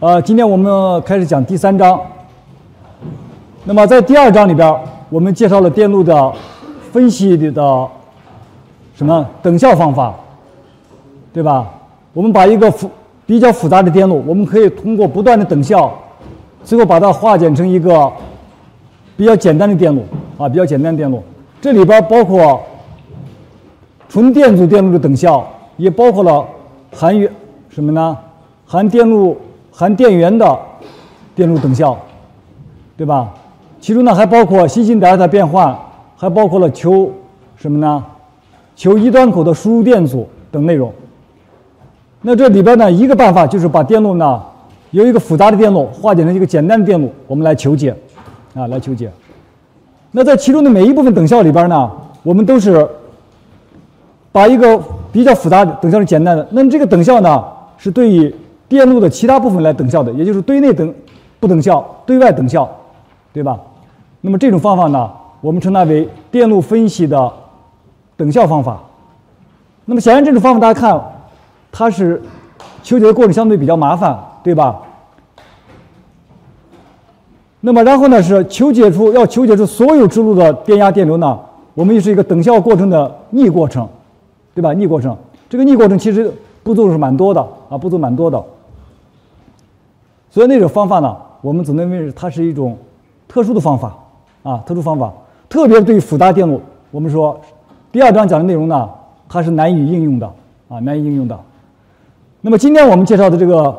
今天我们开始讲第3章。那么在第2章里边，我们介绍了电路的分析的什么等效方法，对吧？我们把一个比较复杂的电路，我们可以通过不断的等效，最后把它化简成一个比较简单的电路啊，比较简单的电路。这里边包括纯电阻电路的等效，也包括了含什么呢？含电源的电路等效，对吧？其中呢还包括新兴德尔塔变换，还包括了求什么呢？求一端口的输入电阻等内容。那这里边呢，一个办法就是把电路呢由一个复杂的电路化简成一个简单的电路，我们来求解啊，来求解。那在其中的每一部分等效里边呢，我们都是把一个比较复杂的等效是简单的，那么这个等效呢是对于电路的其他部分来等效的，也就是对内不等效，对外等效，对吧？那么这种方法呢，我们称它为电路分析的等效方法。那么显然这种方法大家看，它是求解的过程相对比较麻烦，对吧？那么然后呢是要求解出所有支路的电压电流呢，我们也是一个等效过程的逆过程，对吧？逆过程，这个逆过程其实步骤是蛮多的啊，步骤蛮多的。所以那种方法呢，我们只能认为它是一种特殊的方法啊，特殊方法。特别对于复杂电路，我们说第2章讲的内容呢，它是难以应用的啊，难以应用的。那么今天我们介绍的这个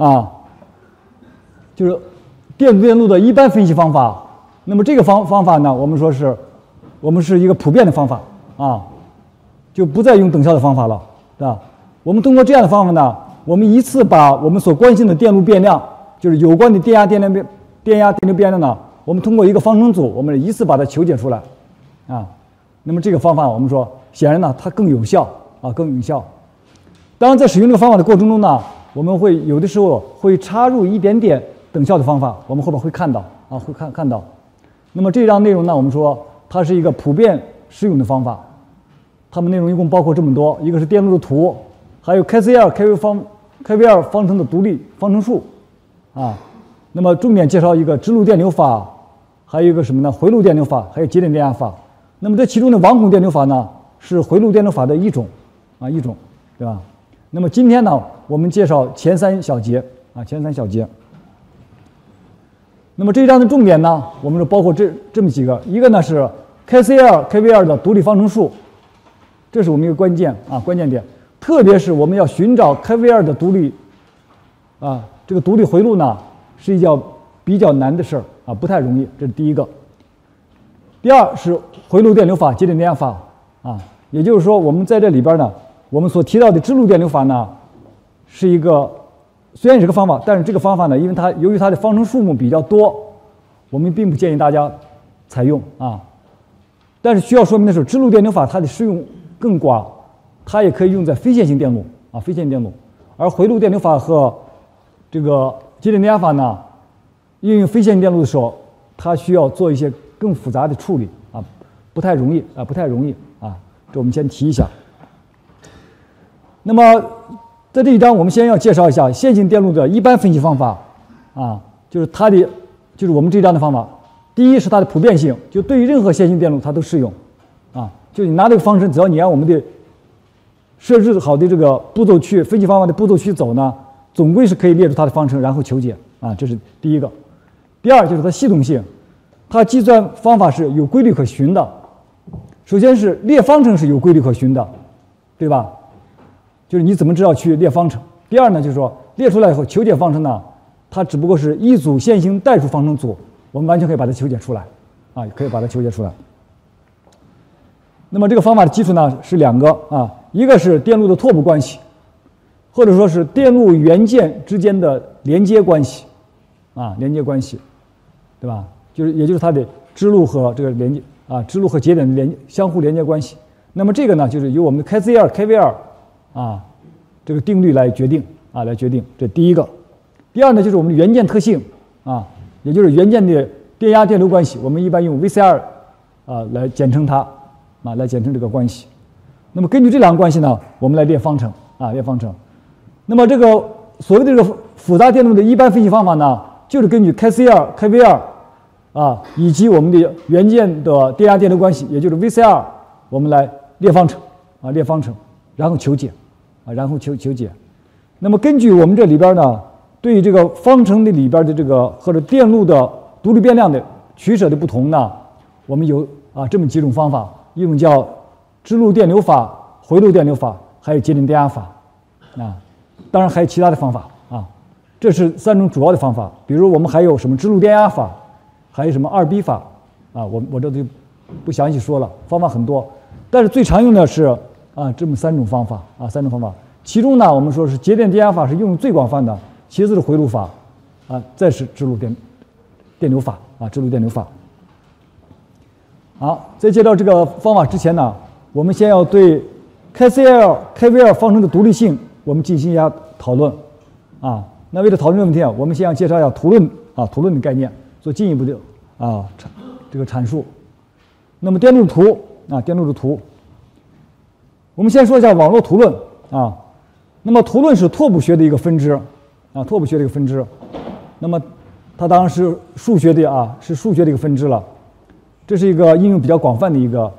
就是电阻电路的一般分析方法。那么这个方法呢，我们说是一个普遍的方法啊，就不再用等效的方法了，对吧？我们通过这样的方法呢，我们一次把我们所关心的电路变量，就是有关的电压电流变量呢，我们通过一个方程组，我们一次把它求解出来啊。那么这个方法我们说，显然呢它更有效啊，更有效。当然在使用这个方法的过程中呢，我们会有的时候会插入一点点等效的方法，我们后边会看到啊，会看到。那么这章内容呢，我们说它是一个普遍适用的方法。它们内容一共包括这么多，一个是电路的图，还有 KV2 方程的独立方程数啊。那么重点介绍一个支路电流法，还有一个什么呢？回路电流法，还有节点电压法。那么这其中的网孔电流法呢，是回路电流法的一种，对吧？那么今天呢，我们介绍前3小节啊，前3小节。那么这一章的重点呢，我们就包括这么几个，一个呢是 KV2 的独立方程数，这是我们一个关键点。特别是我们要寻找 KV2 的独立这个独立回路呢，是一件比较难的事儿啊，不太容易，这是第一个。第二是回路电流法、节点电压法啊，也就是说，我们在这里边呢，我们所提到的支路电流法呢，是一个虽然是个方法，但是这个方法呢，因为由于它的方程数目比较多，我们并不建议大家采用啊。但是需要说明的是，支路电流法它的适用更广，它也可以用在非线性电路啊，非线性电路。而回路电流法和这个节点电压法呢，应用非线性电路的时候，它需要做一些更复杂的处理啊，不太容易啊。这我们先提一下。那么在这一章，我们先要介绍一下线性电路的一般分析方法啊，就是我们这一章的方法。第一是它的普遍性，就对于任何线性电路它都适用啊。就你拿这个方程，只要你按我们的设置好的这个步骤去分析方法的步骤去走呢，总归是可以列出它的方程，然后求解啊。这是第一个。第二就是它系统性，它计算方法是有规律可循的。首先是列方程是有规律可循的，对吧？就是你怎么知道去列方程？第二呢，就是说列出来以后求解方程呢，它只不过是一组线性代数方程组，我们完全可以把它求解出来啊，可以把它求解出来。那么这个方法的基础呢是2个啊，一个是电路的拓扑关系，或者说是电路元件之间的连接关系啊，连接关系，对吧？也就是它的支路和这个连接啊，支路和节点的相互连接关系。那么这个呢，就是由我们的 KV2 这个定律来决定啊，这第一个。第二呢，就是我们的元件特性啊，也就是元件的电压电流关系，我们一般用 VCR 来简称它来简称这个关系。那么根据这2个关系呢，我们来列方程啊，列方程。那么这个所谓的这个复杂电路的一般分析方法呢，就是根据 KC2、KV2 啊，以及我们的元件的电压电流关系，也就是 VCR， 我们来列方程啊，列方程，然后求解啊，然后求解。那么根据我们这里边呢，对于这个方程的里边的这个或者电路的独立变量的取舍的不同呢，我们有这么几种方法，一种叫支路电流法、回路电流法，还有节点电压法啊，当然还有其他的方法啊。这是3种主要的方法。比如我们还有什么支路电压法，还有什么2B 法啊，我这就不详细说了，方法很多。但是最常用的是这么3种方法啊，3种方法。其中呢，我们说是节点电压法是用的最广泛的，其次是回路法啊，再是支路电流法啊，支路电流法。好，在介绍这个方法之前呢，我们先要对 KCL、KVL 方程的独立性我们进行一下讨论啊。那为了讨论这个问题啊，我们先要介绍一下图论的概念，做进一步的这个阐述。那么电路图啊，电路的图，我们先说一下网络图论啊。那么图论是拓扑学的一个分支啊，拓扑学的一个分支。那么它当然是数学的一个分支了。这是一个应用比较广泛的一个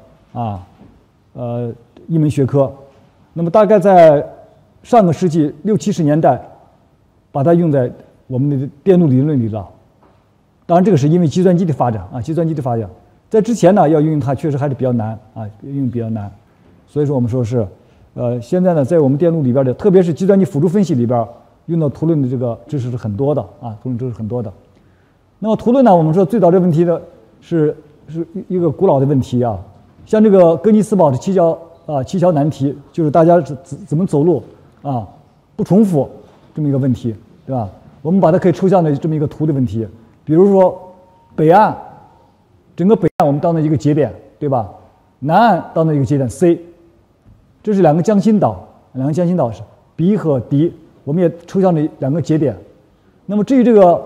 一门学科。那么大概在上个世纪60、70年代，把它用在我们的电路理论里了。当然，这个是因为计算机的发展啊，计算机的发展。在之前呢，要运用它确实还是比较难啊，运用比较难。所以说我们说是，现在呢，在我们电路里边的，特别是计算机辅助分析里边，用到图论的这个知识是很多的啊，图论知识很多的。那么图论呢，我们说最早这问题的是一个古老的问题啊，像这个哥尼斯堡的七桥难题，就是大家怎么走路啊不重复这么一个问题，对吧？我们把它可以抽象的这么一个图的问题，比如说北岸，整个北岸我们当做一个节点，对吧？南岸当做一个节点 C， 这是2个江心岛是 B 和 D， 我们也抽象的2个节点。那么至于这个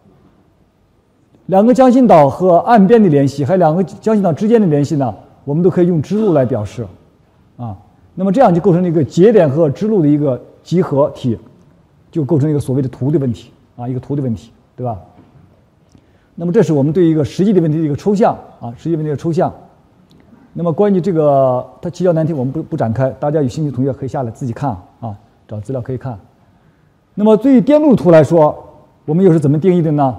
2个江心岛和岸边的联系，还有2个江心岛之间的联系呢，我们都可以用支路来表示啊。那么这样就构成了一个节点和支路的一个集合体，就构成一个所谓的图的问题啊，一个图的问题，对吧？那么这是我们对一个实际的问题的一个抽象啊，实际问题的抽象。那么关于这个它七桥难题，我们不展开，大家有兴趣的同学可以下来自己看啊，找资料可以看。那么对于电路图来说，我们又是怎么定义的呢？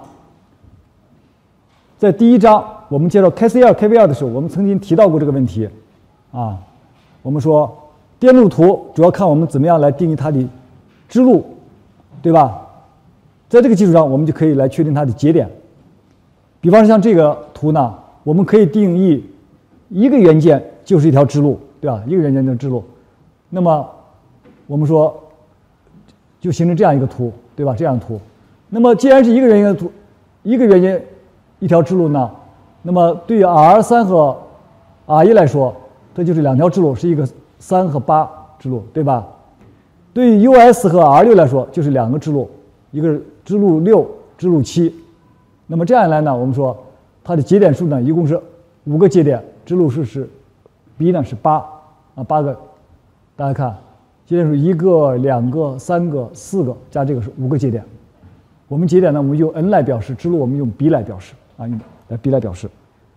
在第1章我们介绍 KCL、KVL 的时候，我们曾经提到过这个问题啊。我们说电路图主要看我们怎么样来定义它的支路，对吧？在这个基础上，我们就可以来确定它的节点。比方说像这个图呢，我们可以定义一个元件就是一条支路，对吧？一个元件就是支路。那么我们说就形成这样一个图，对吧？这样的图。那么既然是一个元件的图，一个元件一条支路呢，那么对于 R3 和 R1 来说，这就是2条支路，是一个3和8支路，对吧？对于 US 和 R6 来说，就是2个支路，一个是支路6、支路7。那么这样一来呢，我们说它的节点数呢，一共是5个节点，支路数是 B 呢是8个。大家看，节点数1个、2个、3个、4个，加这个是5个节点。我们节点呢，我们用 N 来表示，支路我们用 B 来表示啊，用 B 来表示。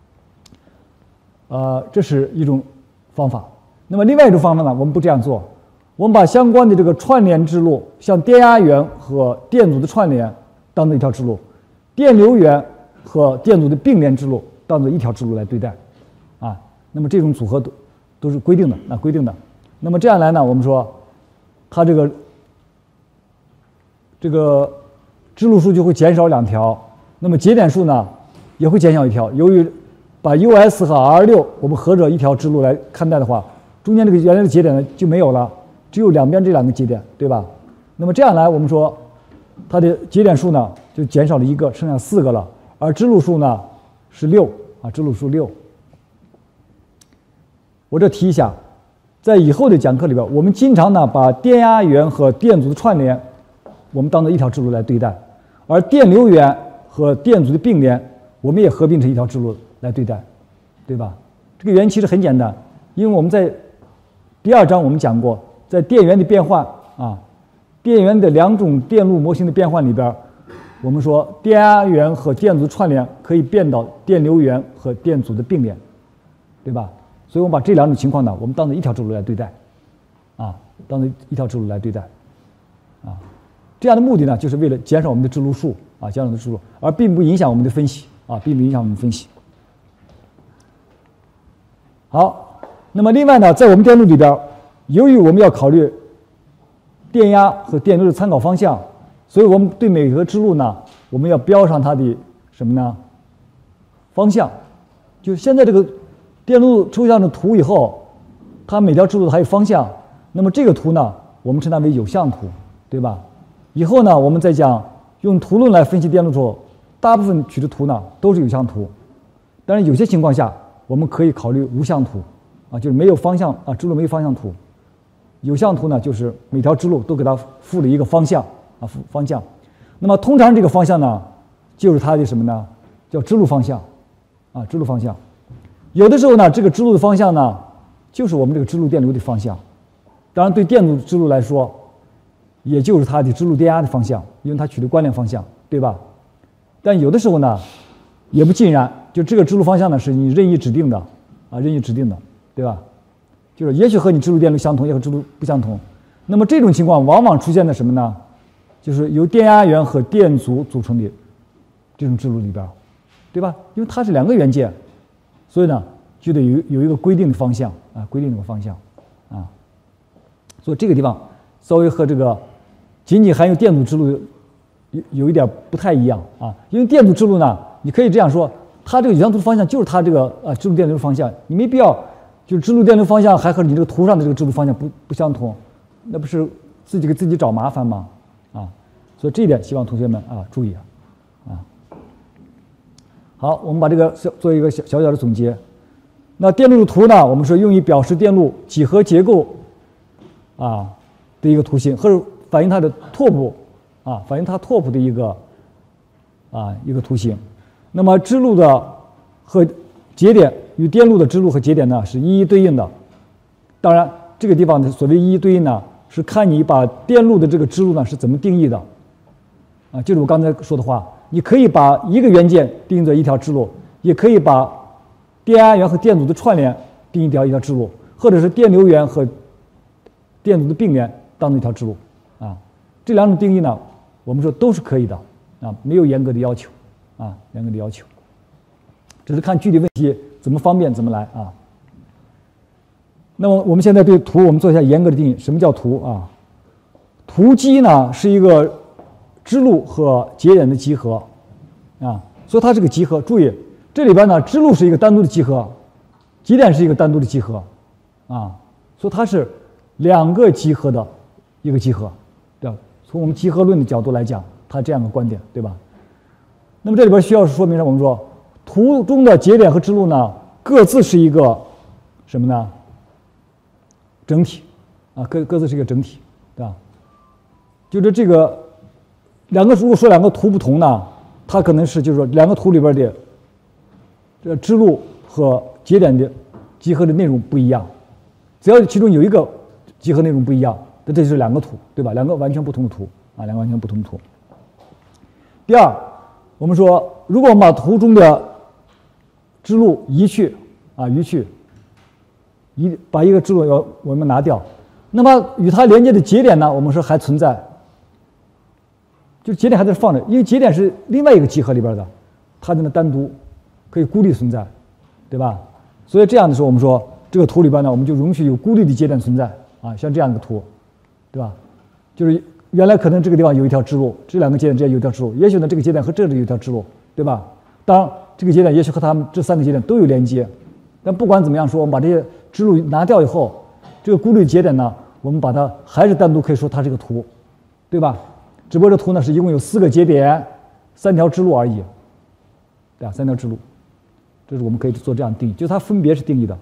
这是一种方法。那么另外一种方法呢，我们不这样做，我们把相关的这个串联支路，像电压源和电阻的串联当做一条支路，电流源和电阻的并联支路当做一条支路来对待啊。那么这种组合都是规定的。那么这样来呢，我们说它这个支路数就会减少2条，那么节点数呢也会减小1条。由于把 US 和 R6 我们合着一条支路来看待的话，中间这个原来的节点呢就没有了，只有两边这2个节点，对吧？那么这样来，我们说它的节点数呢就减少了1个，剩下4个了，而支路数呢是6啊，支路数6。我这提一下，在以后的讲课里边，我们经常呢把电压源和电阻的串联，我们当做一条支路来对待，而电流源和电阻的并联，我们也合并成一条支路来对待，对吧？这个原因其实很简单，因为我们在第2章我们讲过，在电源的变换啊， 电源的两种电路模型的变换里边，我们说电压源和电阻的串联可以变到电流源和电阻的并联，对吧？所以我们把这两种情况呢，我们当做一条支路来对待，当做一条支路来对待，这样的目的呢，就是为了减少我们的支路数减少我们的支路，而并不影响我们的分析并不影响我们的分析。好，那么另外呢，在我们电路里边，由于我们要考虑电压和电流的参考方向，所以我们对每个支路呢，我们要标上它的什么呢？方向。就现在这个电路抽象的图以后，它每条支路还有方向，那么这个图呢，我们称它为有向图，对吧？以后呢，我们再讲用图论来分析电路的时候，大部分取的图呢都是有向图，但是有些情况下，我们可以考虑无向图，就是没有方向支路没有方向图。有向图呢，就是每条支路都给它附了一个方向方向。那么通常这个方向呢，就是它的什么呢？叫支路方向支路方向。有的时候呢，这个支路的方向呢，就是我们这个支路电流的方向。当然，对电阻支路来说，也就是它的支路电压的方向，因为它取的关联方向，对吧？但有的时候呢，也不尽然，就这个支路方向呢，是你任意指定的任意指定的，对吧？就是也许和你支路电流相同，也和支路不相同。那么这种情况往往出现在什么呢？就是由电压源和电阻组成的这种支路里边，对吧？因为它是两个元件，所以呢，就得有一个规定的方向规定的方向所以这个地方稍微和这个仅仅含有电阻支路有一点不太一样因为电阻支路呢，你可以这样说，它这个有向图方向就是它这个支路电流方向，你没必要就是支路电流方向还和你这个图上的这个支路方向不相同，那不是自己给自己找麻烦吗？所以这一点希望同学们注意好，我们把这个做一个小小的总结。那电路的图呢，我们说用于表示电路几何结构的一个图形，或者反映它的拓扑反映它拓扑的一个图形。那么支路的和节点与电路的支路和节点呢是一一对应的。当然，这个地方的所谓一一对应呢，是看你把电路的这个支路呢是怎么定义的就是我刚才说的话，你可以把一个元件定义作一条支路，也可以把电压源和电阻的串联定义掉一条支路，或者是电流源和电阻的并联当成一条支路这两种定义呢，我们说都是可以的没有严格的要求严格的要求，只是看具体问题怎么方便怎么来那么我们现在对图我们做一下严格的定义。什么叫图图基呢是一个支路和节点的集合所以它是个集合。注意这里边呢，支路是一个单独的集合，节点是一个单独的集合所以它是两个集合的一个集合，对吧？从我们集合论的角度来讲，它这样的观点，对吧？那么这里边需要说明我们说图中的节点和支路呢，各自是一个什么呢？整体各自是一个整体，对吧？就是这个如果说两个图不同呢，它可能是就是说两个图里边的这支路和节点的集合的内容不一样，只要其中有一个集合内容不一样，那这就是两个图，对吧？两个完全不同的图两个完全不同的图。第二，我们说如果我们把图中的支路移去把一个支路我们拿掉，那么与它连接的节点呢，我们说还存在，就是节点还在放着，因为节点是另外一个集合里边的，它就能单独可以孤立存在，对吧？所以这样的时候，我们说这个图里边呢，我们就容许有孤立的节点存在像这样一个图，对吧？就是原来可能这个地方有一条支路，这两个节点之间有一条支路，也许呢这个节点和这里有一条支路，对吧？当然这个节点也许和它们这三个节点都有连接，但不管怎么样说，我们把这些支路拿掉以后，这个孤立节点呢，我们把它还是单独可以说它是个图，对吧？只不过这图呢是一共有4个节点，3条支路而已，对吧？3条支路，这是我们可以做这样定义，就是它分别是定义的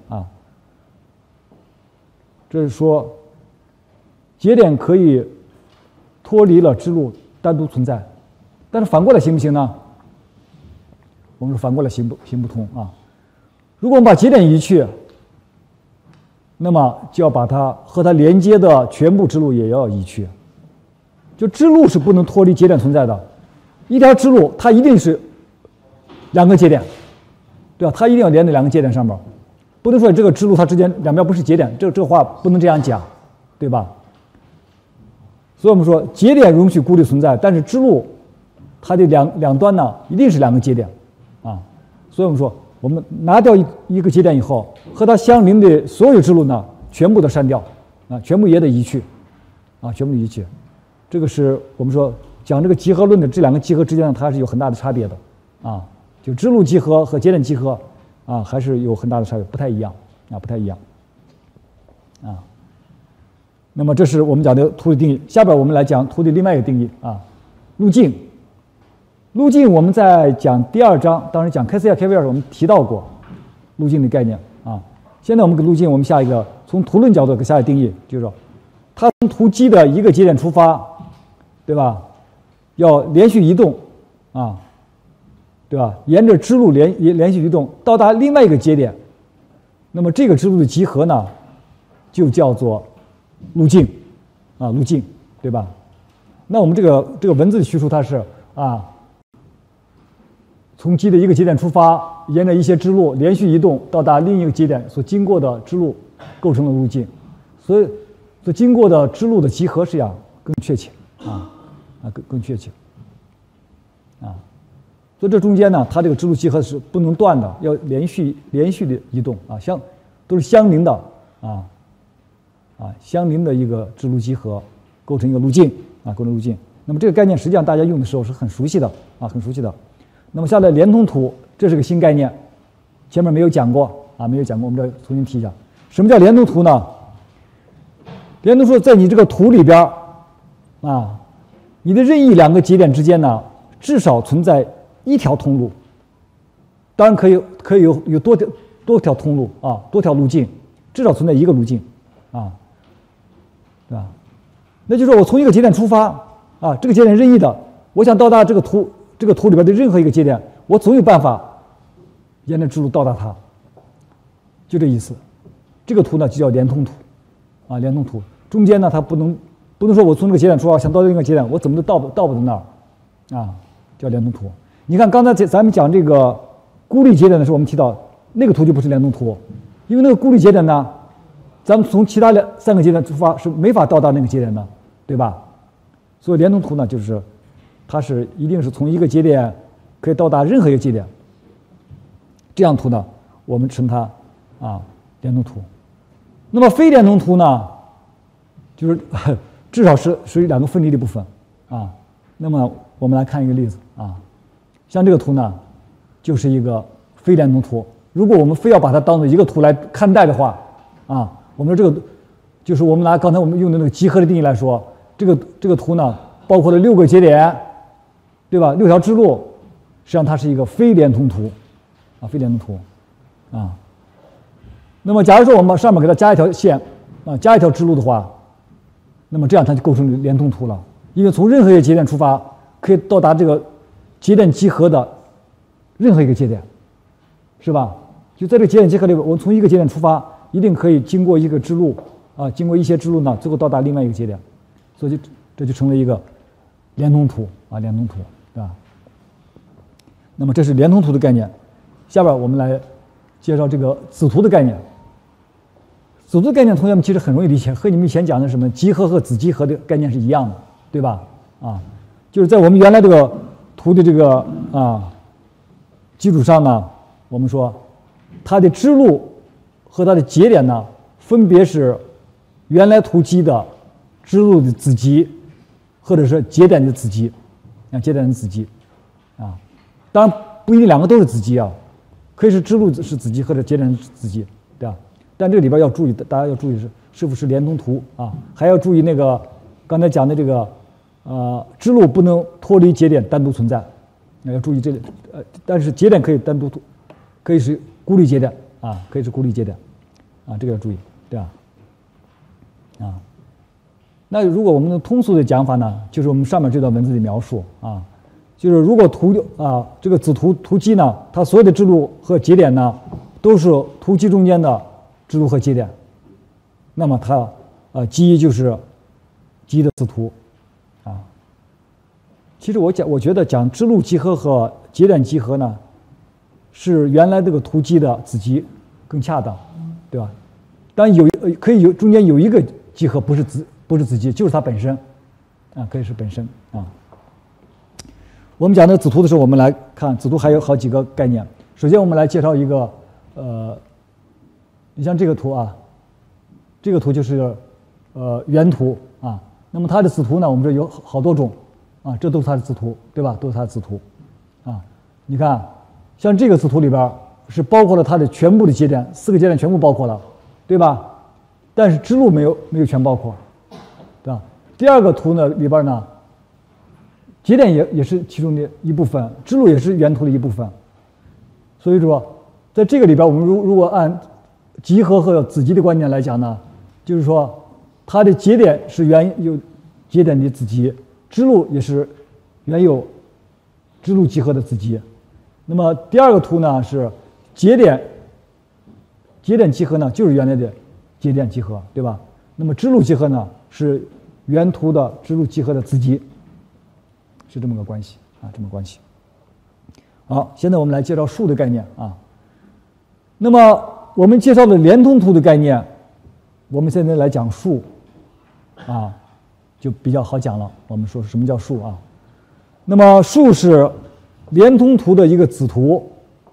这是说节点可以脱离了支路单独存在，但是反过来行不行呢？我们说反过来行不通如果我们把节点移去，那么就要把它和它连接的全部支路也要移去就支路是不能脱离节点存在的。一条支路它一定是两个节点，对吧？它一定要连在两个节点上面，不能说这个支路它之间两边不是节点，这个话不能这样讲，对吧？所以我们说节点容许孤立存在，但是支路它的两端呢一定是两个节点啊。所以我们说我们拿掉一个节点以后，和它相邻的所有支路呢全部都删掉啊，全部也得移去啊，全部移去。这个是我们说讲这个集合论的这两个集合之间呢，它是有很大的差别的啊。就支路集合和节点集合啊，还是有很大的差别，不太一样啊，不太一样啊。那么这是我们讲的图的定义。下边我们来讲图的另外一个定义啊，路径。路径我们在讲第2章，当时讲 KCL、KVL 我们提到过路径的概念啊。现在我们给路径，我们下一个从图论角度给下一个定义，就是说它从图基的一个节点出发，对吧？要连续移动啊，对吧？沿着支路连续移动到达另外一个节点，那么这个支路的集合呢，就叫做路径啊，路径，对吧？那我们这个文字的叙述它是啊，从基的一个节点出发，沿着一些支路连续移动到达另一个节点所经过的支路构成了路径，所以所经过的支路的集合是要更确切啊更确切啊，所以这中间呢，它这个支路集合是不能断的，要连续的移动啊，都是相邻的相邻的一个支路集合构成一个路径啊，构成路径。那么这个概念实际上大家用的时候是很熟悉的啊，很熟悉的。那么下来连通图，这是个新概念，前面没有讲过啊，没有讲过，我们再重新提一下。什么叫连通图呢？连通图在你这个图里边啊，你的任意两个节点之间呢，至少存在一条通路，当然可以有多条通路啊，多条路径，至少存在一个路径啊，对吧？那就是说我从一个节点出发啊，这个节点任意的，我想到达这个图里边的任何一个节点，我总有办法沿着支路到达它，就这意思。这个图呢就叫连通图啊，连通图中间呢它不能说我从这个节点出发想到另一个节点，我怎么都到不到那儿啊，叫连通图。你看刚才咱们讲这个孤立节点的时候，我们提到那个图就不是连通图，因为那个孤立节点呢，咱们从其他3个节点出发是没法到达那个节点的，对吧？所以连通图呢，就是它是一定是从一个节点可以到达任何一个节点，这样图呢，我们称它啊连通图。那么非连通图呢，就是至少是属于两个分离的部分啊。那么我们来看一个例子啊，像这个图呢，就是一个非连通图。如果我们非要把它当做一个图来看待的话啊，我们这个就是我们拿刚才我们用的那个集合的定义来说，这个图呢，包括了6个节点，对吧？6条支路，实际上它是一个非连通图啊，非连通图啊。那么假如说我们上面给它加一条线啊，加一条支路的话，那么这样它就构成连通图了，因为从任何一个节点出发，可以到达这个节点集合的任何一个节点，是吧？就在这个节点集合里边，我们从一个节点出发，一定可以经过一个支路啊，经过一些支路呢，最后到达另外一个节点，所以这就成了一个连通图啊，连通图，对吧？那么这是连通图的概念。下边我们来介绍这个子图的概念。子图的概念，同学们其实很容易理解，和你们以前讲的什么集合和子集合的概念是一样的，对吧？啊，就是在我们原来这个图的这个基础上呢，我们说它的支路和它的节点呢，分别是原来图基的支路的子集，或者是节点的子集，节点的子集啊，当然不一定两个都是子集啊，可以是支路是子集或者节点是子集，对吧？但这里边要注意，大家要注意是不是连通图啊，还要注意那个刚才讲的这个支路不能脱离节点单独存在，要注意这里但是节点可以单独可以是孤立节点啊，可以是孤立节点啊，这个要注意，对吧？啊，那如果我们通俗的讲法呢，就是我们上面这段文字的描述啊，就是如果这个子图基呢，它所有的支路和节点呢都是图基中间的支路和节点，那么它基就是基的子图啊。 其实我觉得讲支路集合和节点集合呢，是原来这个图集的子集更恰当，对吧？当然可以中间有一个集合不是子集，就是它本身，啊，可以是本身啊。我们讲的子图的时候，我们来看子图还有好几个概念。首先，我们来介绍一个你像这个图啊，这个图就是原图啊。那么它的子图呢，我们这有好多种啊，这都是它的子图，对吧？都是它的子图啊。你看，像这个子图里边是包括了它的全部的节点，4个节点全部包括了，对吧？但是支路没有全包括，对吧？第二个图呢里边呢，节点也是其中的一部分，支路也是原图的一部分。所以说，在这个里边，我们如果按集合和子集的观点来讲呢，就是说它的节点是原有节点的子集，支路也是原有支路集合的子集。那么第二个图呢是节点集合呢就是原来的节点集合，对吧？那么支路集合呢是原图的支路集合的子集，是这么个关系啊，这么关系。好，现在我们来介绍数的概念啊。那么我们介绍了连通图的概念，我们现在来讲数啊，就比较好讲了。我们说什么叫数啊？那么数是连通图的一个子图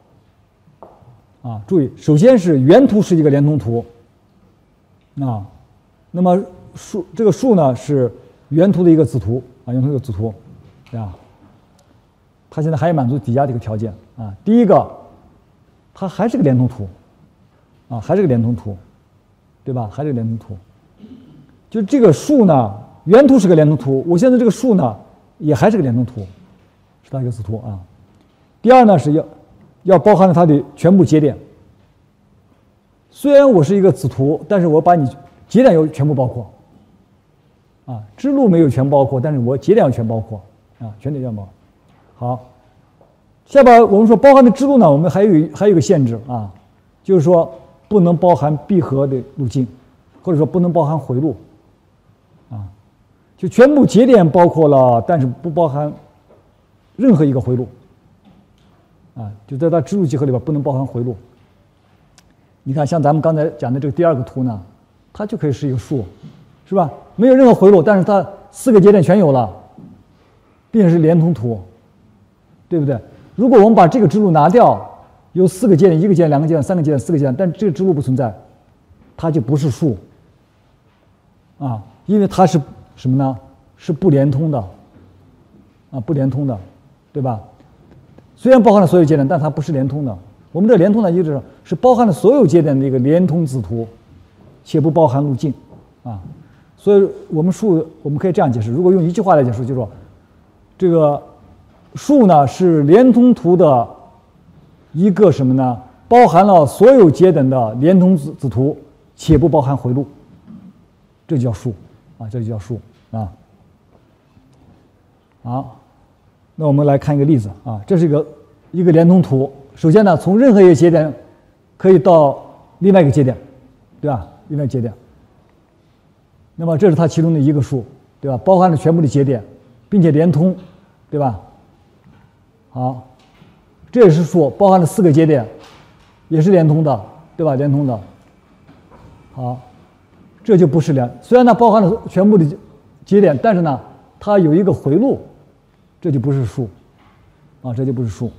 啊。注意，首先是原图是一个连通图啊。那么这个数呢是原图的一个子图啊，原图的一个子图，对吧？它现在还要满足底下这个条件啊。第一个，它还是个连通图啊，还是个连通图，对吧？还是个连通图。就这个数呢，原图是个连通图，我现在这个数呢也还是个连通图，是它一个子图啊。第二呢是要包含了它的全部节点。虽然我是一个子图，但是我把你节点要全部包括啊，支路没有全包括，但是我节点要全包括啊，全点要包括。好，下边我们说包含的支路呢，我们还有一个限制啊，就是说不能包含闭合的路径，或者说不能包含回路啊，就全部节点包括了，但是不包含任何一个回路啊，就在它支路集合里边不能包含回路。你看，像咱们刚才讲的这个第二个图呢，它就可以是一个数，是吧？没有任何回路，但是它4个节点全有了，并且是连通图。对不对？如果我们把这个支路拿掉，有4个节点，1个节点、2个节点、3个节点、4个节点，但这个支路不存在，它就不是数啊，因为它是什么呢？是不连通的啊，不连通的，对吧？虽然包含了所有节点，但它不是连通的。我们这连通呢，就是包含了所有节点的一个连通子图，且不包含路径啊。所以我们数我们可以这样解释，如果用一句话来解释，就是说这个数呢是连通图的一个什么呢？包含了所有节点的连通子图，且不包含回路，这就叫数啊，这就叫数啊。好，那我们来看一个例子啊，这是一个连通图。首先呢，从任何一个节点可以到另外一个节点，对吧？另外一个节点。那么这是它其中的一个数，对吧？包含了全部的节点，并且连通，对吧？好，这也是数，包含了4个节点，也是连通的，对吧？连通的。好，这就不是虽然它包含了全部的节点，但是呢，它有一个回路，这就不是数，啊，这就不是数。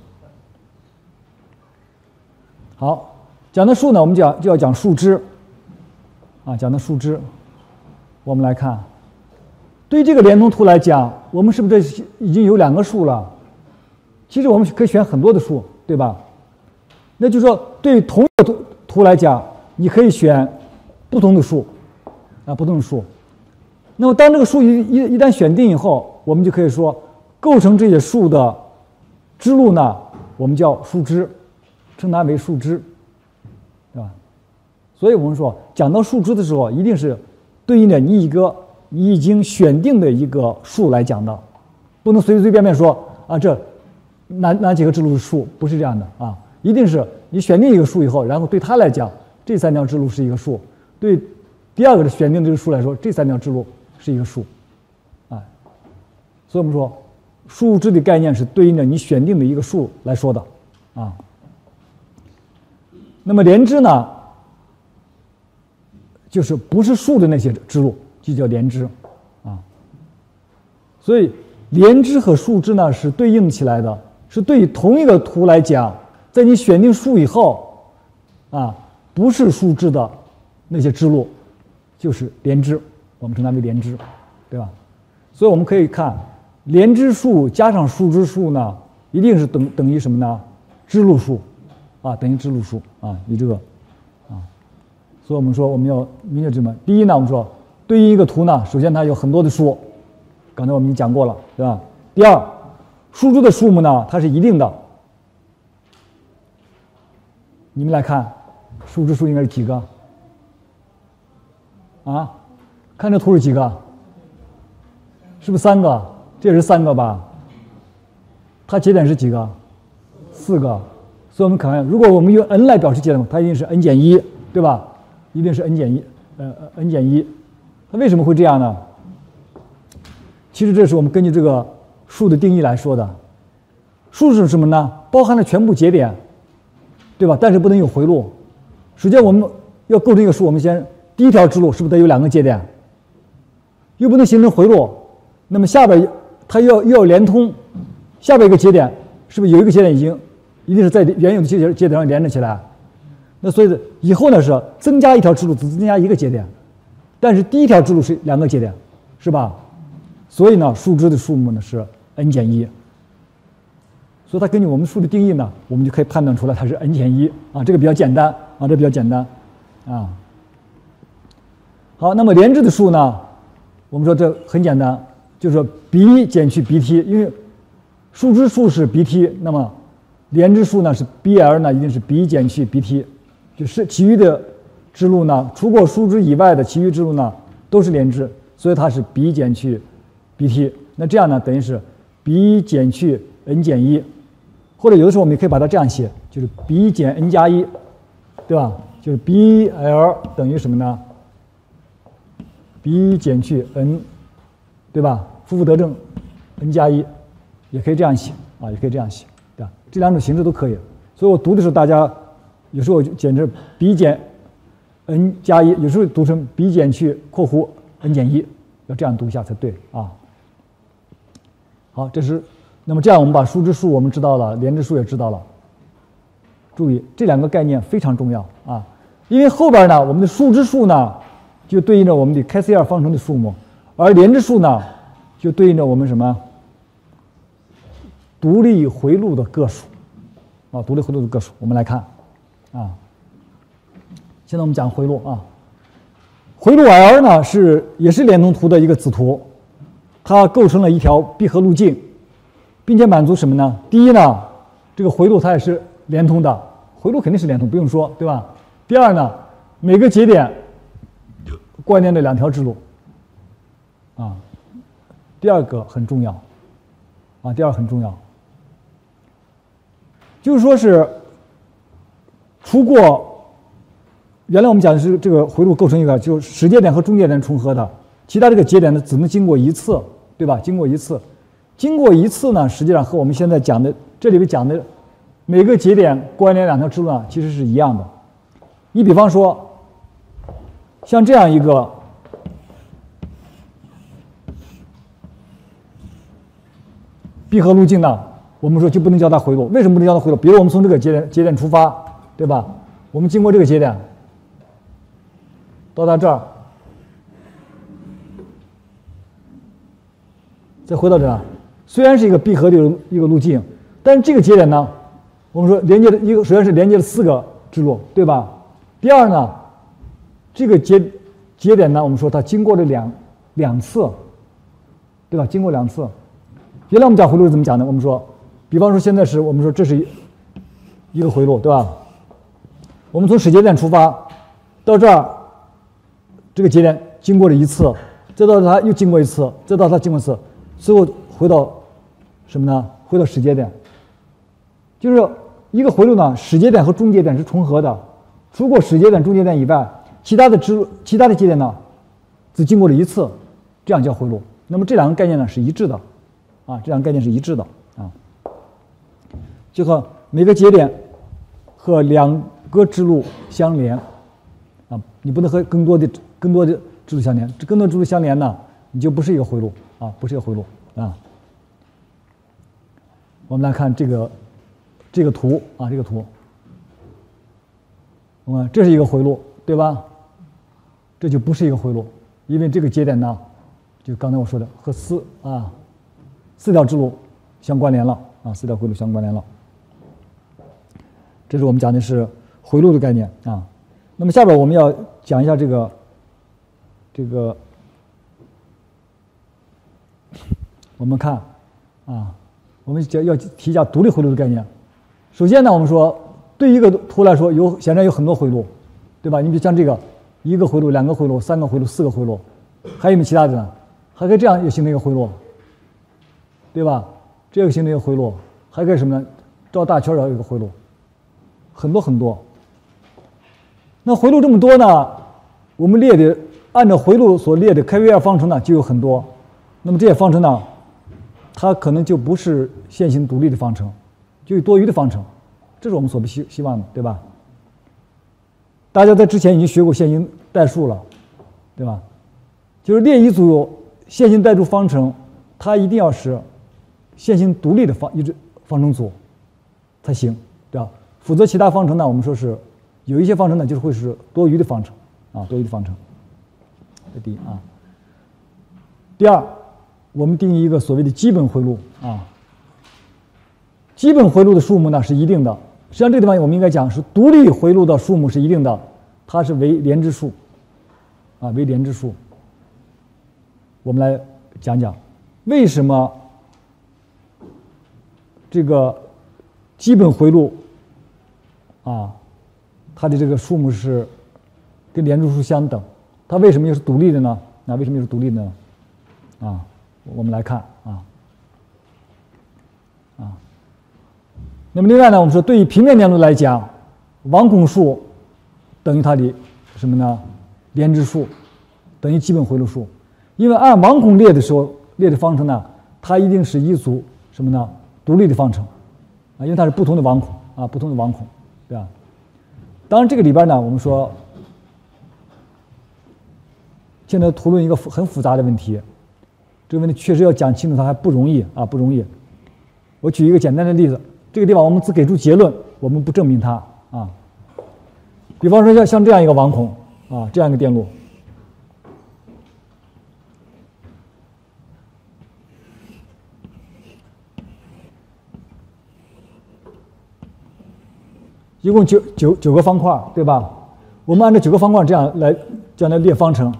好，讲的数呢，我们就要讲数支，啊，讲的数支。我们来看，对于这个连通图来讲，我们是不是已经有2个数了？其实我们可以选很多的数，对吧？那就是说，对于同一个图来讲，你可以选不同的数，啊，不同的数。那么当这个数一旦选定以后，我们就可以说，构成这些数的支路呢，我们叫数支，称它为数支，对吧？所以我们说，讲到数支的时候，一定是对应着你已经选定的一个数来讲的，不能随随便便说啊，这哪几个支路是数，不是这样的啊，一定是你选定一个数以后，然后对它来讲，这3条支路是一个数，对第二个选定这个数来说，这3条支路是一个数，啊，所以我们说树枝的概念是对应着你选定的一个树来说的啊。那么连枝呢，就是不是树的那些枝路，就叫连枝啊。所以连枝和树枝呢是对应起来的，是对于同一个图来讲，在你选定树以后啊，不是树枝的那些枝路，就是连枝，我们称它为连枝，对吧？所以我们可以看连枝数加上树枝数呢，一定是等于什么呢？枝路数啊，等于枝路数啊，以这个啊。所以我们说我们要明确这么，第一呢，我们说对应一个图呢，首先它有很多的树，刚才我们已经讲过了，对吧？第二，树枝的数目呢，它是一定的。你们来看，树枝数应该是几个？啊，看这图是几个？是不是3个？这也是3个吧？它节点是几个？4个。所以我们看，如果我们用 n 来表示节点，它一定是 n 减1，对吧？一定是 n 减1， n 减1。它为什么会这样呢？其实这是我们根据这个数的定义来说的。数是什么呢？包含了全部节点，对吧？但是不能有回路。首先我们要构成一个数，我们先第一条支路是不是得有2个节点？又不能形成回路，那么下边它又要连通，下边一个节点是不是有一个节点一定是在原有的节点上连着起来？那所以以后呢是增加一条支路只增加一个节点，但是第一条支路是2个节点，是吧？所以呢树枝的数目呢是 n 减1。所以它根据我们数的定义呢，我们就可以判断出来它是 n 减1啊，这个比较简单啊，这比较简单啊。好，那么连枝的数呢，我们说这很简单，就是说 b 减去 bt， 因为树枝数是 bt， 那么连枝数呢是 bl 呢一定是 b 减去 bt， 就是其余的支路呢，除过树枝以外的其余支路呢都是连枝，所以它是 b 减去 bt。那这样呢等于是 b 减去 n 减1。或者有的时候我们也可以把它这样写，就是 b 减 n 加1，对吧？就是 bl 等于什么呢 ？b 减去 n， 对吧？负负得正 n 加1，也可以这样写啊，也可以这样写，对吧？这2种形式都可以。所以我读的时候，大家有时候简直 b 减 n 加1，有时候读成 b 减去括弧 n 减1，要这样读一下才对啊。好，这是。那么这样我们把树枝数我们知道了，连枝数也知道了。注意这2个概念非常重要啊，因为后边呢我们的树枝数呢就对应着我们的开西尔方程的数目，而连枝数呢就对应着我们什么独立回路的个数啊，独立回路的个数。我们来看啊，现在我们讲回路啊，回路 L 呢也是连通图的一个子图，它构成了一条闭合路径。并且满足什么呢？第一呢，这个回路它也是连通的，回路肯定是连通，不用说，对吧？第二呢，每个节点关联的2条支路，啊，第二个很重要，啊，第二很重要，就是说是除过原来我们讲的是这个回路构成一个就是始节点和终节点重合的，其他这个节点呢只能经过一次，对吧？经过一次。经过一次呢，实际上和我们现在讲的这里边讲的每个节点关联2条支路呢，其实是一样的。你比方说，像这样一个闭合路径呢，我们说就不能叫它回路。为什么不能叫它回路？比如我们从这个节点出发，对吧？我们经过这个节点，到达这儿，再回到这儿。虽然是一个闭合的一个路径，但是这个节点呢，我们说连接的一个首先是连接了4个支路，对吧？第二呢，这个节点呢，我们说它经过了两次，对吧？经过2次。原来我们讲回路是怎么讲的？我们说，比方说现在是我们说这是一个回路，对吧？我们从始节点出发到这儿，这个节点经过了1次，再到它又经过1次，再到它经过1次，最后回到什么呢？回到始节点，就是一个回路呢，始节点和终节点是重合的，除过始节点、终节点以外，其他的节点呢，只经过了1次，这样叫回路。那么这2个概念呢是一致的， 啊，这两个概念是一致的啊。就和每个节点和两个支路相连啊，你不能和更多的支路相连，这更多支路相连呢，你就不是一个回路啊，不是一个回路啊。我们来看这个图啊，这个图，我们这是一个回路，对吧？这就不是一个回路，因为这个节点呢，就刚才我说的和四条支路相关联了啊，四条回路相关联了。这是我们讲的是回路的概念啊。那么下边我们要讲一下这个，我们看啊，我们要提一下独立回路的概念。首先呢，我们说对一个图来说，显然有很多回路，对吧？你比如像这个一个回路、两个回路、三个回路、四个回路，还有没有其他的呢？还可以这样也形成一个回路，对吧？这个形成一个回路，还可以什么呢？绕大圈儿有一个回路，很多很多。那回路这么多呢，我们列的按照回路所列的 KVL 方程呢就有很多。那么这些方程呢，它可能就不是线性独立的方程，就有多余的方程，这是我们所不希望的，对吧？大家在之前已经学过线性代数了，对吧？就是列一组线性代数方程，它一定要是线性独立的方程组才行，对吧？否则其他方程呢，我们说是有一些方程呢，就是会是多余的方程啊，多余的方程。这第一啊。第二，我们定义一个所谓的基本回路啊。基本回路的数目呢是一定的，实际上这个地方我们应该讲是独立回路的数目是一定的，它是为连支数啊，为连支数。我们来讲讲为什么这个基本回路啊，它的这个数目是跟连支数相等，它为什么又是独立的呢？那为什么又是独立的呢？啊，我们来看啊。那么另外呢，我们说对于平面电路来讲，网孔数等于它的什么呢？连支数等于基本回路数。因为按网孔列的时候列的方程呢，它一定是一组什么呢？独立的方程啊，因为它是不同的网孔啊，不同的网孔，对吧？当然这个里边呢，我们说现在讨论一个很复杂的问题，这个问题确实要讲清楚，它还不容易啊，不容易。我举一个简单的例子，这个地方我们只给出结论，我们不证明它啊。比方说像这样一个网孔啊，这样一个电路，一共九个方块，对吧？我们按照9个方块这样来列方程，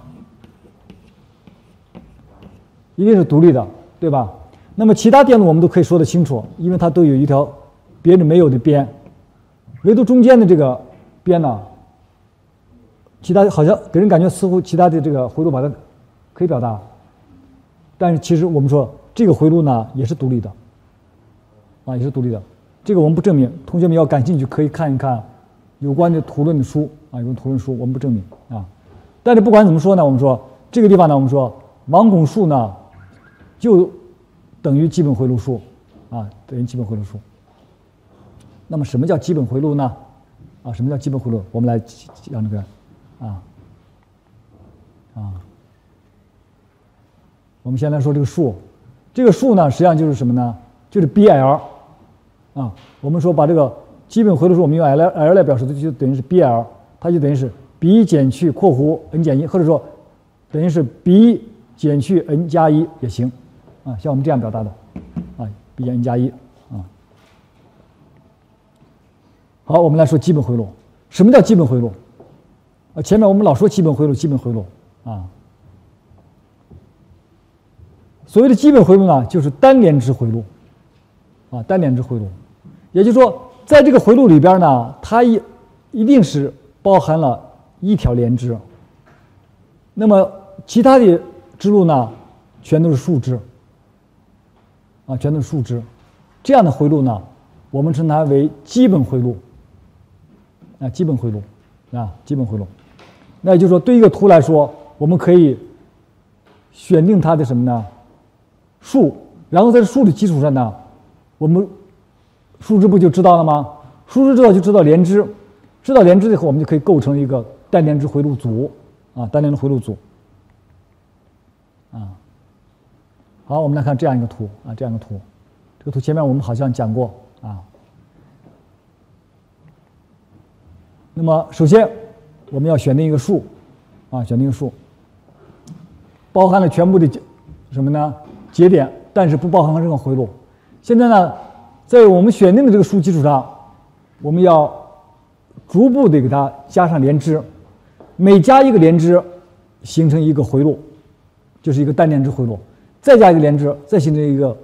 一定是独立的，对吧？那么其他电路我们都可以说得清楚，因为它都有一条别的没有的边，唯独中间的这个边呢，其他好像给人感觉似乎其他的这个回路把它可以表达，但是其实我们说这个回路呢也是独立的，啊，也是独立的。这个我们不证明，同学们要感兴趣可以看一看有关的图论的书啊，有关图论书我们不证明啊。但是不管怎么说呢，我们说这个地方呢，我们说网孔数呢就等于基本回路数啊，等于基本回路数。那么什么叫基本回路呢？啊，什么叫基本回路？我们来讲这个我们先来说这个数，这个数呢实际上就是什么呢？就是 BL。啊，我们说把这个基本回路数我们用 L 来表示，就等于是 BL， 它就等于是 B 减去括弧 n 减1，或者说等于是 B 减去 n 加1也行啊，像我们这样表达的啊 ，B 减 n 加1啊。好，我们来说基本回路。什么叫基本回路？啊，前面我们老说基本回路啊。所谓的基本回路呢，就是单连支回路啊，单连支回路。也就是说，在这个回路里边呢，它一定是包含了一条连支，那么其他的支路呢，全都是数支，啊，全都是数支。这样的回路呢，我们称它为基本回路，啊，基本回路，啊，基本回路。那也就是说，对一个图来说，我们可以选定它的什么呢？数然后在数的基础上呢，我们数值不就知道了吗？数值知道就知道连支，知道连支以后，我们就可以构成一个单连支回路组啊，单连支回路组啊。好，我们来看这样一个图啊，这样一个图，这个图前面我们好像讲过啊。那么首先我们要选定一个数啊，选定一个数，包含了全部的什么呢？节点，但是不包含任何回路。现在呢，在我们选定的这个数基础上，我们要逐步的给它加上连支，每加一个连支形成一个回路，就是一个单连支回路，再加一个连支，再形成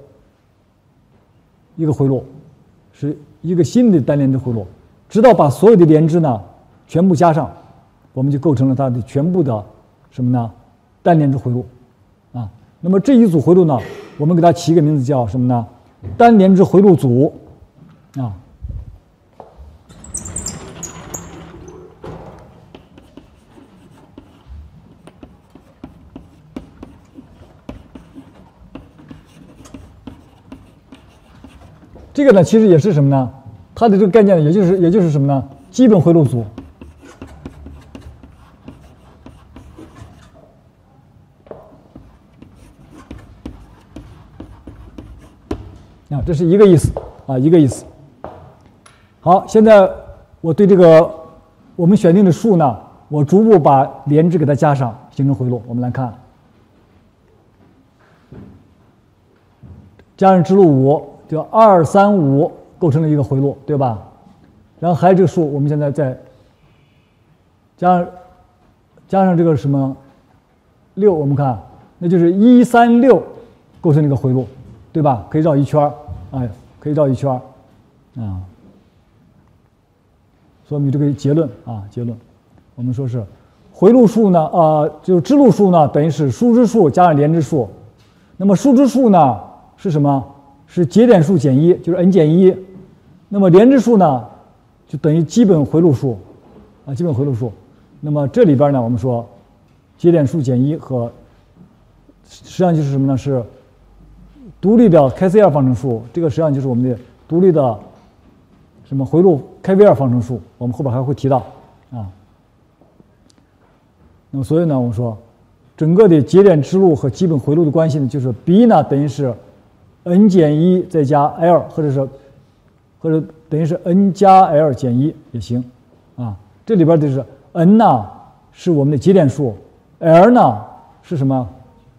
一个回路，是一个新的单连支回路，直到把所有的连支呢全部加上，我们就构成了它的全部的什么呢？单连支回路啊。那么这一组回路呢，我们给它起一个名字叫什么呢？单连支回路组啊。这个呢，其实也是什么呢？它的这个概念，也就是什么呢？基本回路组。啊，这是一个意思啊，一个意思。好，现在我对这个我们选定的数呢，我逐步把连支给它加上，形成回路。我们来看，加上支路5，就2、3、5构成了一个回路，对吧？然后还有这个数，我们现在再加上这个什么6，我们看那就是1、3、6构成了一个回路，对吧？可以绕一圈儿，哎，可以绕一圈儿啊。说明这个结论啊，结论，我们说是回路数呢，就是支路数呢，等于是数支数加上连支数。那么数支数呢是什么？是节点数减1，就是 n 减1。那么连支数呢，就等于基本回路数啊，基本回路数。那么这里边呢，我们说节点数减1和实际上就是什么呢？是独立的开 C2 方程数，这个实际上就是我们的独立的什么回路开 V2 方程数，我们后边还会提到啊。那么所以呢，我们说整个的节点支路和基本回路的关系呢，就是 B 呢等于是 n 减1再加 L， 或者等于是 n 加 L 减1也行啊。这里边就是 n 呢是我们的节点数 ，L 呢是什么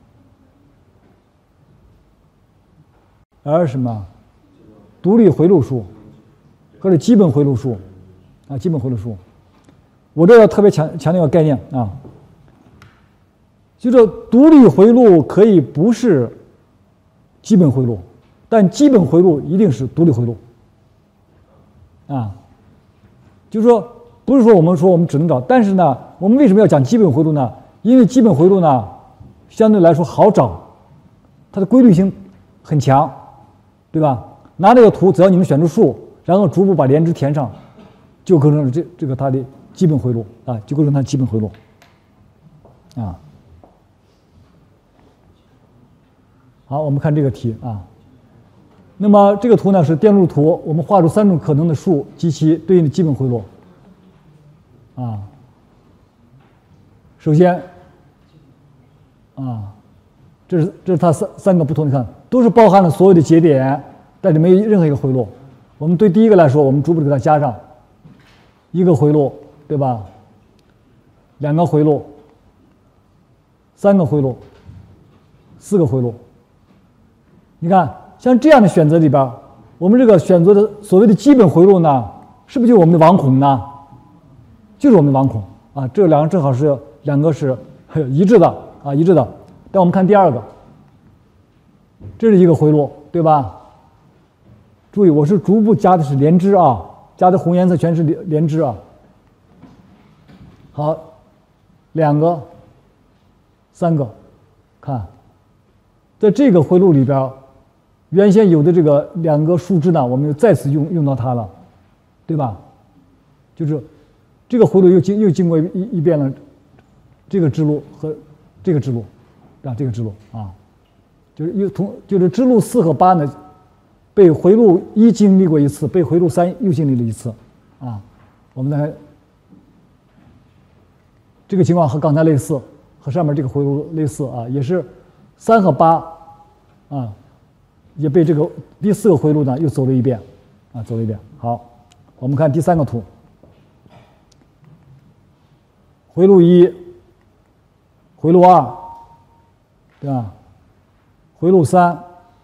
？L 是什么？独立回路数或者基本回路数啊，基本回路数。我这要特别强调一个概念啊，就是独立回路可以不是基本回路，但基本回路一定是独立回路啊。就是说，不是说我们只能找，但是呢，我们为什么要讲基本回路呢？因为基本回路呢，相对来说好找，它的规律性很强，对吧？拿这个图，只要你们选出数，然后逐步把连支填上，就构成了这个它的基本回路啊，就构成它的基本回路啊。好，我们看这个题啊。那么这个图呢是电路图，我们画出3种可能的数及其对应的基本回路啊。首先啊，这是它三个不同的，看都是包含了所有的节点，但是没有任何一个回路。我们对第一个来说，我们逐步给它加上一个回路，对吧？2个回路，3个回路，4个回路。你看，像这样的选择里边，我们这个选择的所谓的基本回路呢，是不是就是我们的网孔呢？就是我们的网孔啊。这2个正好是2个是一致的啊，一致的。但我们看第2个，这是一个回路，对吧？注意，我是逐步加的是连支啊，加的红颜色全是连支啊。好，2个、3个，看，在这个回路里边，原先有的这个2个数支呢，我们又再次用到它了，对吧？就是这个回路又经过一遍了这个支路和这个支路啊，这个支路啊。 就是支路4和8呢，被回路1经历过一次，被回路3又经历了一次，啊，我们来这个情况和刚才类似，和上面这个回路类似啊，也是3和8啊，也被这个第4个回路呢又走了一遍，啊，走了一遍。好，我们看第3个图，回路1，回路2，对吧？回路3，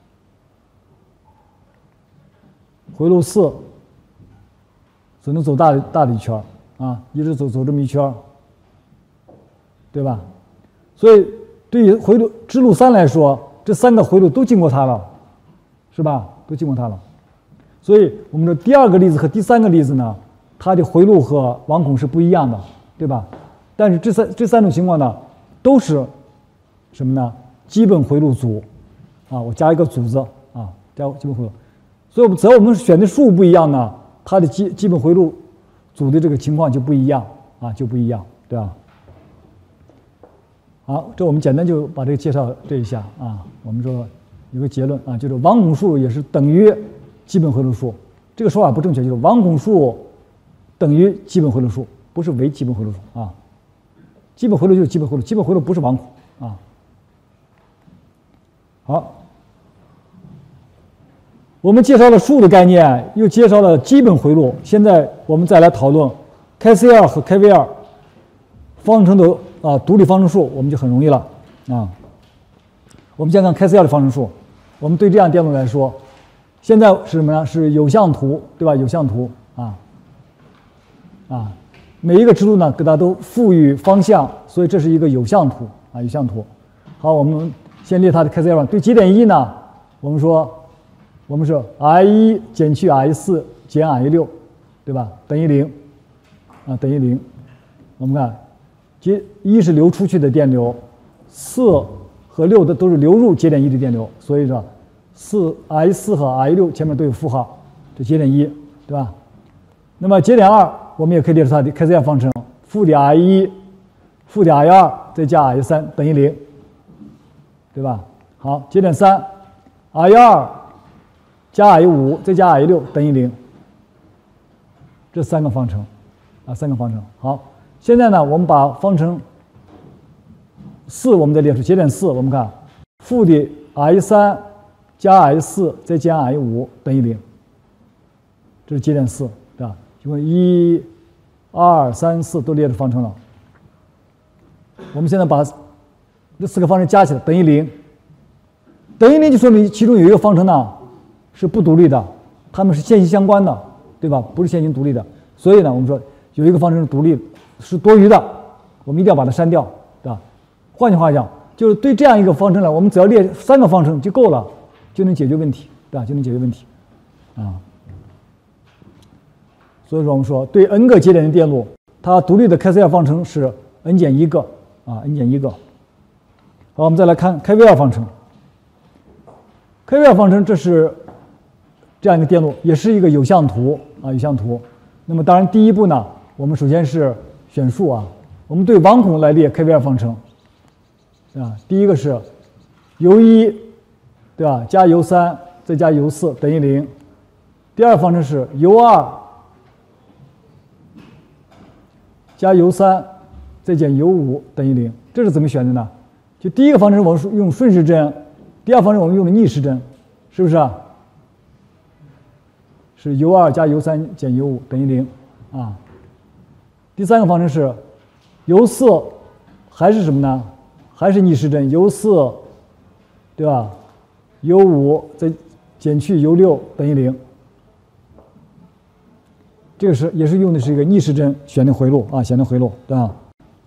回路4，只能走大的一圈啊，一直走这么一圈，对吧？所以对于支路3来说，这3个回路都经过它了，是吧？都经过它了。所以我们的第2个例子和第3个例子呢，它的回路和网孔是不一样的，对吧？但是这三种情况呢，都是什么呢？基本回路组啊，我加一个组字啊，加基本回路。所以只要我们选的数不一样呢，它的基本回路组的这个情况就不一样啊，就不一样，对吧？好，这我们简单就把这个介绍这一下啊。我们说有个结论啊，就是网孔数也是等于基本回路数。这个说法不正确，就是网孔数等于基本回路数，不是为基本回路数啊。基本回路就是基本回路，基本回路不是网孔啊。好，我们介绍了数的概念，又介绍了基本回路。现在我们再来讨论 KCL 和 KVL 方程的独立方程数，我们就很容易了啊。我们先看 KCL 的方程数。我们对这样电路来说，现在是什么呢？是有向图，对吧？有向图啊，每一个支路呢，给它都赋予方向，所以这是一个有向图啊，有向图。好，我们先列它的 KCL。对节点1呢，我们说我们是 I1 减去 I4 减 I6， 对吧？等于0啊，等于0。我们看1是流出去的电流，4和6的都是流入节点1的电流，所以说I4和 I6 前面都有负号，这节点1，对吧？那么节点2，我们也可以列出它的 KCL 方程，负的 I1 负的 I2 再加 I3 等于0，对吧？好，节点3 I2 加 I5 再加 I6 等于0，这3个方程啊，3个方程。好，现在呢，我们把方程4我们再列出，节点4我们看负的 I3 加 I4 再加 I5 等于0，这是节点4，对吧？因为1、2、3、4都列出方程了。我们现在把这4个方程加起来等于0，等于0就说明其中有一个方程呢是不独立的，它们是线性相关的，对吧？不是线性独立的。所以呢，我们说有一个方程是独立是多余的，我们一定要把它删掉，对吧？换句话讲，就是对这样一个方程来，我们只要列3个方程就够了，就能解决问题，对吧？就能解决问题啊。所以说我们说对 n 个节点的电路，它独立的 KCL 方程是 n 减1个啊 ，n 减1个。好，我们再来看 KVL 方程。KVL 方程这是这样一个电路，也是一个有向图啊，有向图。那么当然第一步呢，我们首先是选数啊，我们对网孔来列 KVL 方程啊。第一个是由1，对吧？加由3再加由4等于0。第二方程是由2加由3再减由5等于0。这是怎么选的呢？就第一个方程我们用顺时针，第二方程我们用的逆时针，是不是啊？是由2加由3减由5等于0啊。第三个方程是由4还是什么呢？还是逆时针，由4，对吧？由5再减去由6等于0。这个也是用的是一个逆时针选的回路啊，选的回路，对吧？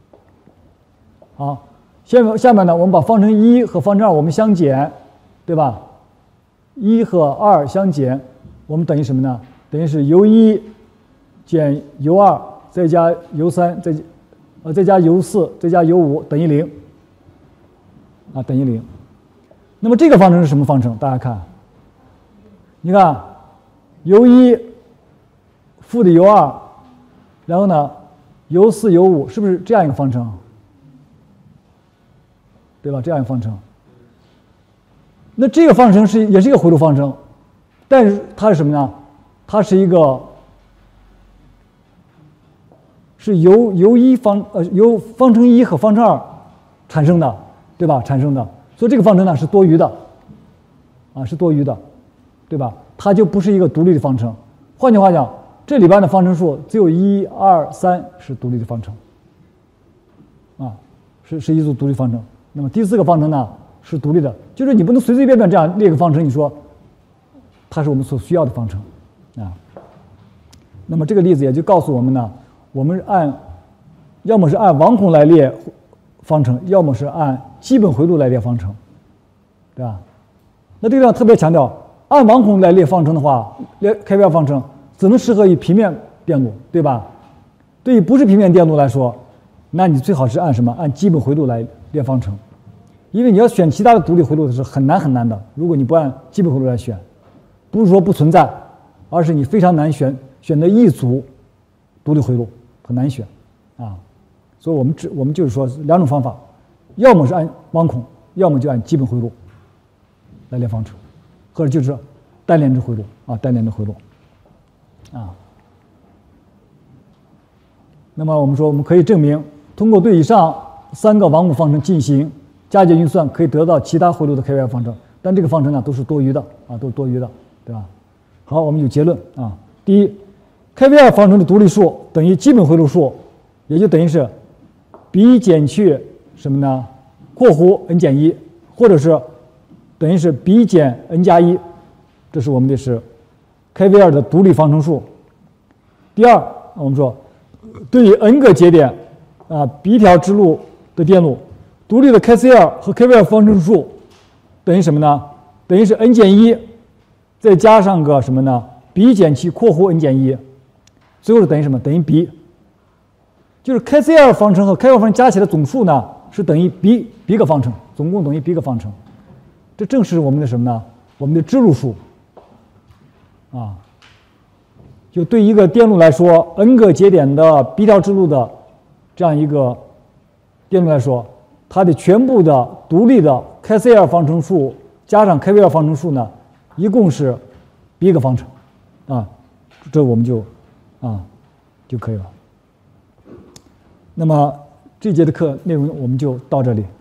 好，下面呢，我们把方程1和方程2我们相减，对吧？1和2相减，我们等于什么呢？等于是由1减由2再加由3再加由4再加由5等于0啊，等于0。那么这个方程是什么方程？大家看，你看由1负的由2，然后呢由4由5，是不是这样一个方程？对吧？这样一个方程。 那这个方程也是一个回路方程，但是它是什么呢？它是由方程1和方程2产生的，对吧？产生的，所以这个方程呢是多余的，是多余的，对吧？它就不是一个独立的方程。换句话讲，这里边的方程数只有1、2、3是独立的方程，是一组独立方程。那么第4个方程呢是独立的，就是你不能随随便便这样列个方程，你说它是我们所需要的方程那么这个例子也就告诉我们呢，我们要么是按网孔来列方程，要么是按基本回路来列方程，对吧？那这个地方特别强调，按网孔来列方程的话，列开标方程只能适合于平面电路，对吧？对于不是平面电路来说，那你最好是按什么？按基本回路来列方程，因为你要选其他的独立回路的是很难的。如果你不按基本回路来选，不是说不存在，而是你非常难选择一组独立回路，很难选所以我们就是说两种方法，要么是按网孔，要么就按基本回路来列方程，或者就是单联制回路单联制回路那么我们说，我们可以证明，通过对以上3个网孔方程进行加减运算，可以得到其他回路的 KVL 方程，但这个方程呢都是多余的都是多余的，对吧？好，我们有结论第一 ，KVL 方程的独立数等于基本回路数，也就等于是 b 减去什么呢？括弧 n 减1，或者是等于是 b 减 n 加1，这是我们的是 KVL 的独立方程数。第二，我们说，对于 n 个节点b 条支路的电路，独立的 KCL 和 KVL 方程数等于什么呢？等于是 n 减1，再加上个什么呢 ？b 减去括弧 n 减1，最后是等于什么？等于 b。就是 KCL 方程和 KVL 方程加起来的总数呢，是等于 b 个方程，总共等于 b 个方程。这正是我们的什么呢？我们的支路数就对一个电路来说 ，n 个节点的 b 条支路的这样一个电路来说，它的全部的独立的 KCL 方程数加上 KVL 方程数呢，一共是 b 个方程这我们就可以了。那么这节的课内容我们就到这里。